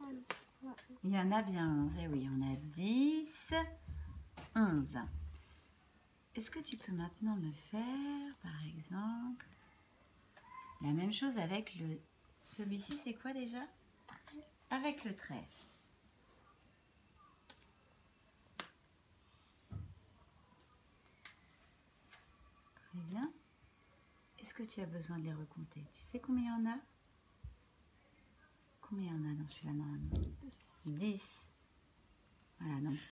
Il y en a bien 11. Et oui, on a 10, 11. Est-ce que tu peux maintenant me faire, par exemple, la même chose avec le... Celui-ci, c'est quoi déjà? Avec le 13. Très bien. Est-ce que tu as besoin de les recompter? Tu sais combien il y en a? Combien il y en a dans celui-là normalement? 10. Voilà, donc